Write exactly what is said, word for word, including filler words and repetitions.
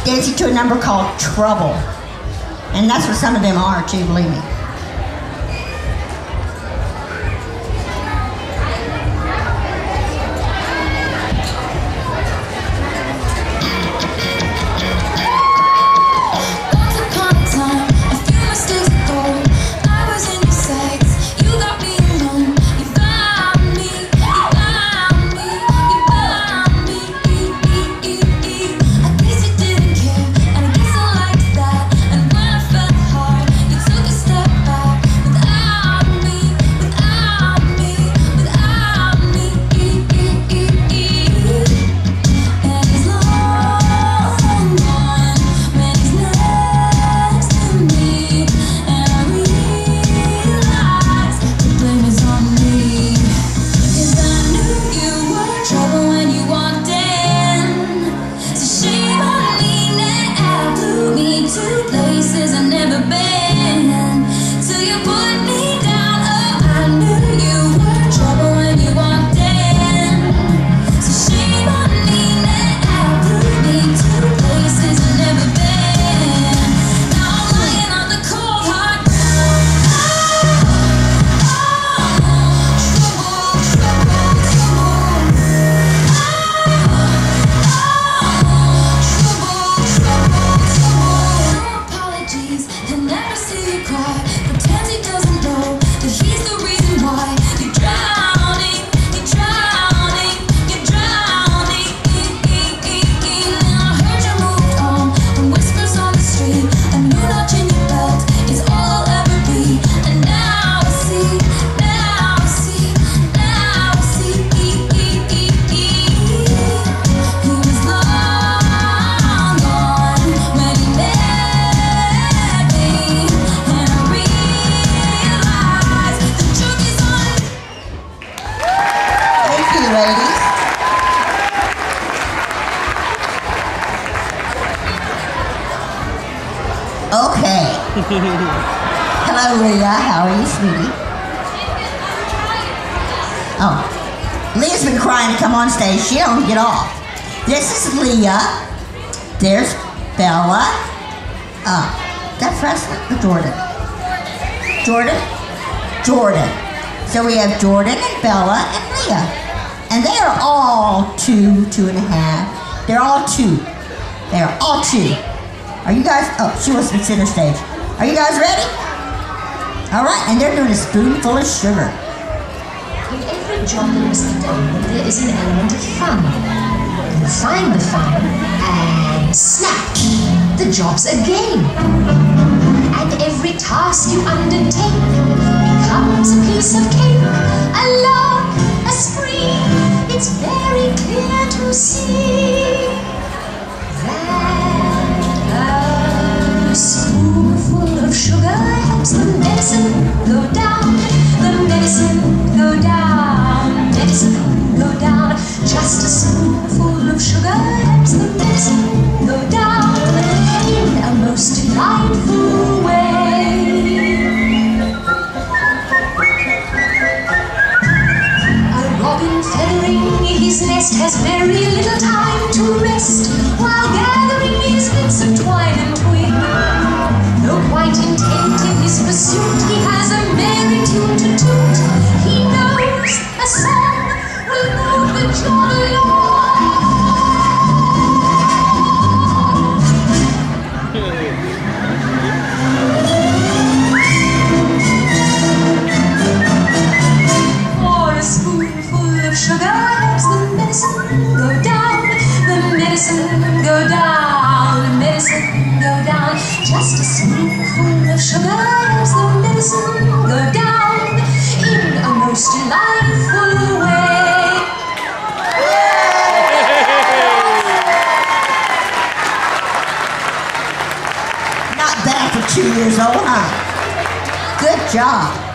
dancing to a number called Trouble. And that's what some of them are too, believe me. Okay. Hello, Leah. How are you, sweetie? Oh. Leah's been crying to come on stage. She don't get off. This is Leah. There's Bella. Uh, that's Presley or Jordan? Jordan? Jordan. So we have Jordan and Bella and Leah. And they are all two, two and a half. They're all two. They are all two. Are you guys, oh, she wants to be center stage. Are you guys ready? All right, and they're doing a spoonful of sugar. In every job that must be done, there is an element of fun. You find the fun, and snap, the job's a game. And every task you undertake becomes a piece of cake. A lark, a spree, it's very clear to see that a spoonful of sugar helps the medicine go down, the medicine go down, medicine go down. Just a spoonful of sugar helps the medicine go down in a most delightful way. A robin feathering his nest has very little time to rest while gathering his bits of twine and twig. Though quite intent in his pursuit, he has a merry tune to toot. He knows a song will move the joy along. For a spoonful of sugar helps the medicine go down, the medicine go down, the medicine go down. Just a spoonful of sugar helps the medicine go down in a most delightful way. Not bad for two years old, huh? Good job.